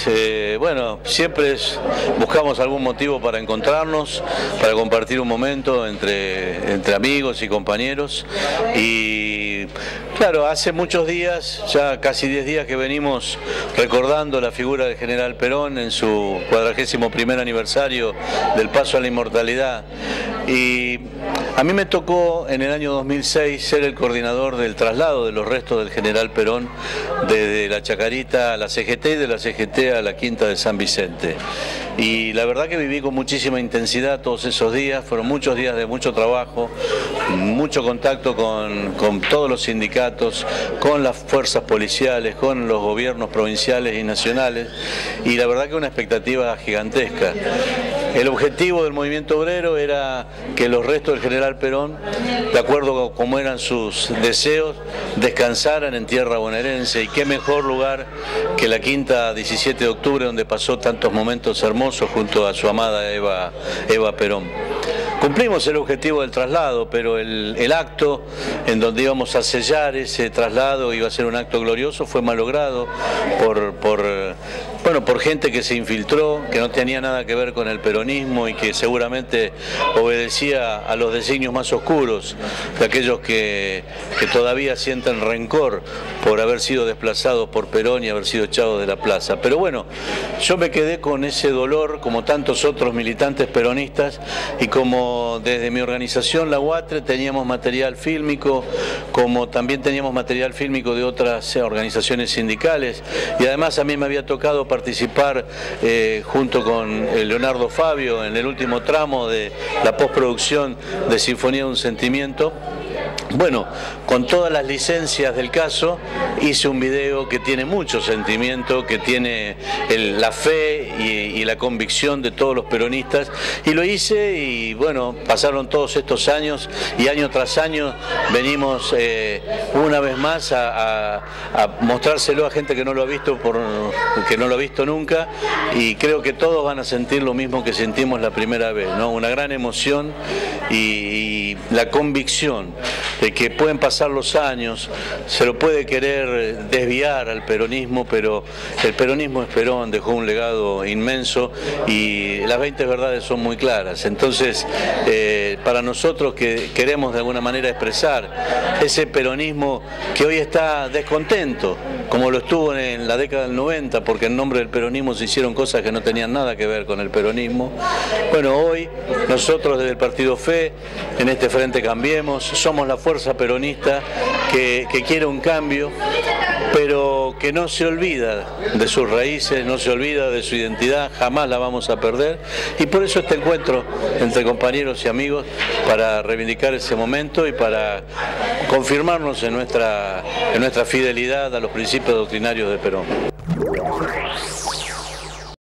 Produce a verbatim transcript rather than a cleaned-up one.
eh, bueno, siempre es, buscamos algún motivo para encontrarnos, para compartir un momento entre, entre amigos y compañeros. Y claro, hace muchos días, ya casi diez días que venimos recordando la figura del general Perón en su cuadragésimo primer aniversario del paso a la inmortalidad. Y a mí me tocó en el año dos mil seis ser el coordinador del traslado de los restos del general Perón desde la Chacarita a la C G T y de la C G T a la Quinta de San Vicente. Y la verdad que viví con muchísima intensidad todos esos días, fueron muchos días de mucho trabajo, mucho contacto con, con todos los sindicatos, con las fuerzas policiales, con los gobiernos provinciales y nacionales, y la verdad que una expectativa gigantesca. El objetivo del movimiento obrero era que los restos del general Perón, de acuerdo a cómo eran sus deseos, descansaran en tierra bonaerense, y qué mejor lugar que la Quinta diecisiete de octubre, donde pasó tantos momentos hermosos junto a su amada Eva, Eva Perón. Cumplimos el objetivo del traslado, pero el, el acto en donde íbamos a sellar ese traslado, iba a ser un acto glorioso, fue malogrado por, por, bueno, por gente que se infiltró, que no tenía nada que ver con el peronismo y que seguramente obedecía a los designios más oscuros de aquellos que, que todavía sienten rencor por haber sido desplazados por Perón y haber sido echados de la plaza. Pero bueno, yo me quedé con ese dolor, como tantos otros militantes peronistas, y como desde mi organización, la UATRE, teníamos material fílmico, como también teníamos material fílmico de otras organizaciones sindicales, y además a mí me había tocado participar eh, junto con Leonardo Fabio en el último tramo de la postproducción de Sinfonía de un Sentimiento. Bueno, con todas las licencias del caso, hice un video que tiene mucho sentimiento, que tiene el, la fe y, y la convicción de todos los peronistas, y lo hice y bueno, pasaron todos estos años y año tras año venimos eh, una vez más a, a, a mostrárselo a gente que no lo ha visto, por, que no lo ha visto nunca, y creo que todos van a sentir lo mismo que sentimos la primera vez, ¿no? Una gran emoción y, y la convicción de que pueden pasar los años, se lo puede querer desviar al peronismo, pero el peronismo es Perón, dejó un legado inmenso y las veinte verdades son muy claras. Entonces, eh, para nosotros que queremos de alguna manera expresar ese peronismo que hoy está descontento, como lo estuvo en la década del noventa, porque en nombre del peronismo se hicieron cosas que no tenían nada que ver con el peronismo. Bueno, hoy nosotros desde el Partido Fe, en este Frente Cambiemos, somos la fuerza peronista que, que quiere un cambio, pero que no se olvida de sus raíces, no se olvida de su identidad, jamás la vamos a perder, y por eso este encuentro entre compañeros y amigos para reivindicar ese momento y para confirmarnos en nuestra, en nuestra fidelidad a los principios doctrinarios de Perón.